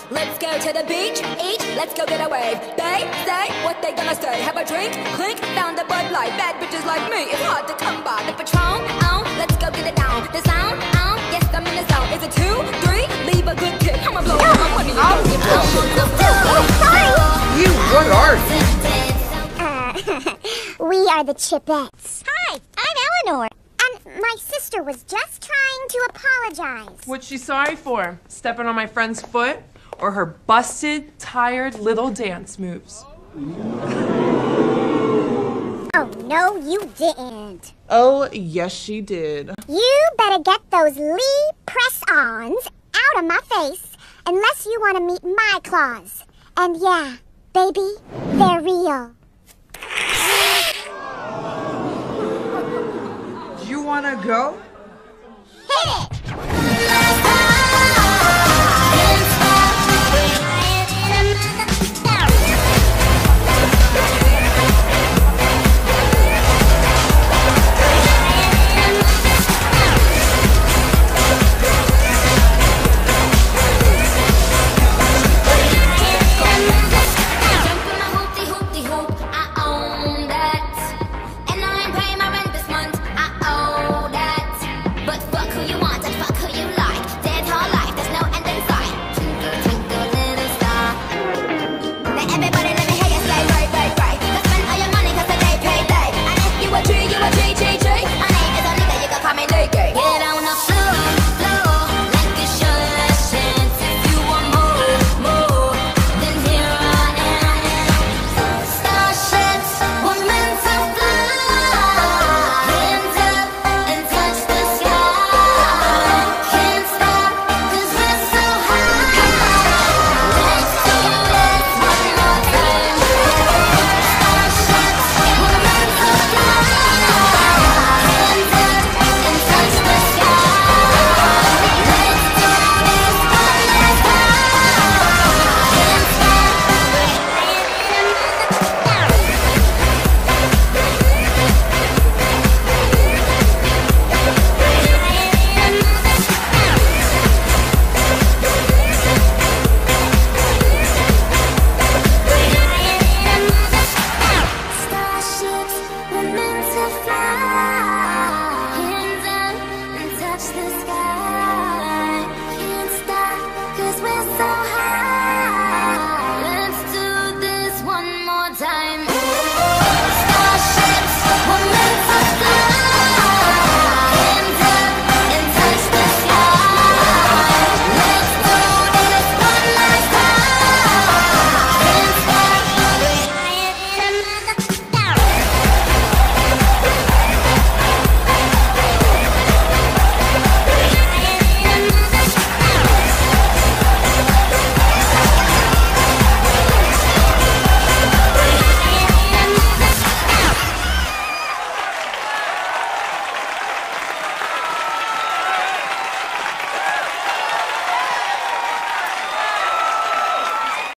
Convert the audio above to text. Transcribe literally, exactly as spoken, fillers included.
Let's go to the beach, eat, let's go get a wave. They say what they gonna say. Have a drink, clink, found a Bud Light. Bad bitches like me, it's hard to come by. The Patron, oh, let's go get it down. The sound, oh, yes, I'm in the zone. Is it two, three? Leave a good tip. I'ma blow all my money. Oh, oh, you, what are you? Uh, we are the Chipettes. Hi, I'm Eleanor. And my sister was just trying to apologize. What's she sorry for? Stepping on my friend's foot? Or her busted, tired little dance moves? Oh, no, you didn't. Oh, yes, she did. You better get those Lee press-ons out of my face unless you want to meet my claws. And yeah, baby, they're real. You want to go?